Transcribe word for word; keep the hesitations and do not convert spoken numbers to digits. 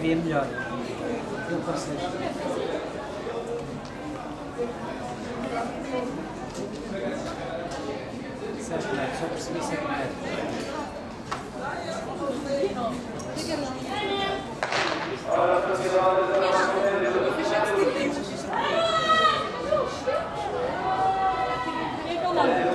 vê melhor. Ele parceiro. sete metros, só percebi sete metros. Ah,